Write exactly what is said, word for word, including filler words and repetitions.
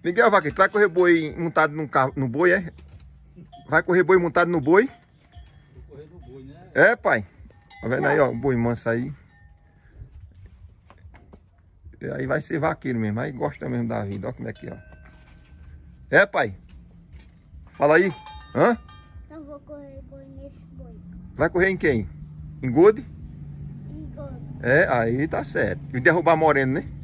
Miguel Vaqueiro, tu vai correr boi montado num carro, no boi, é? Vai correr boi montado no boi? Vou correr no boi, né? É, pai. Tá vendo aí, ó, o boi manso aí. E aí vai ser vaqueiro mesmo, aí gosta mesmo da vida, ó como é que é, ó. É, pai? Fala aí. Hã? Eu vou correr boi nesse boi. Vai correr em quem? Em Gode? Em Gode. É, aí tá certo. E derrubar moreno, né?